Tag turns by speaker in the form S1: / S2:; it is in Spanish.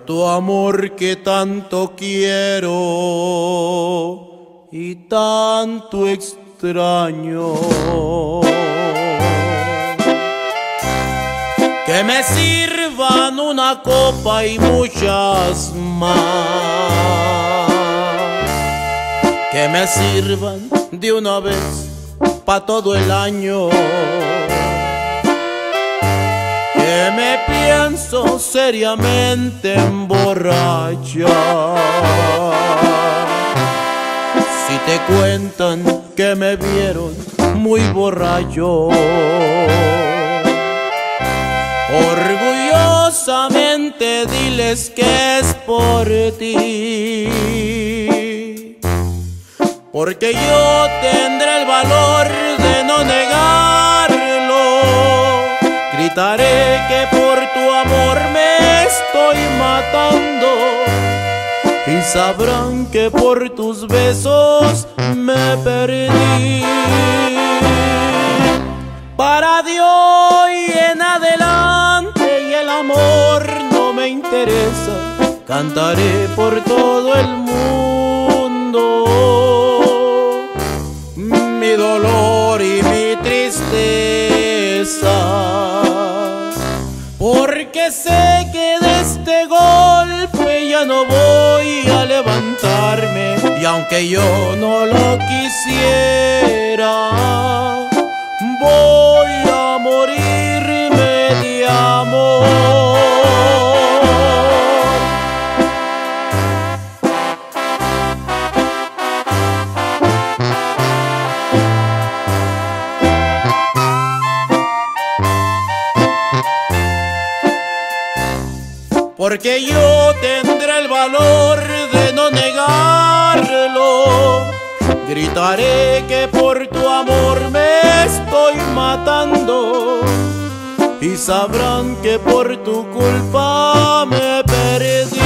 S1: tu amor que tanto quiero y tanto extraño. Que me sirvan una copa y muchas más, que me sirvan de una vez pa' todo el año. Que me pienso seriamente emborrachar si te cuentan que me vieron muy borracho. Orgullosamente diles que es por ti, porque yo tendré el valor de no negarlo. Gritaré que por tu amor me estoy matando y sabrán que por tus besos me perdí. Para de hoy en adelante y el amor no me interesa, cantaré por todo el mundo mi dolor y mi tristeza, porque sé que de este golpe ya no voy a levantarme, y aunque yo no lo quisiera, voy a morirme de amor. Porque yo tendré el valor de no negarlo. Gritaré que por tu amor me estoy matando y sabrán que por tu culpa me perdí.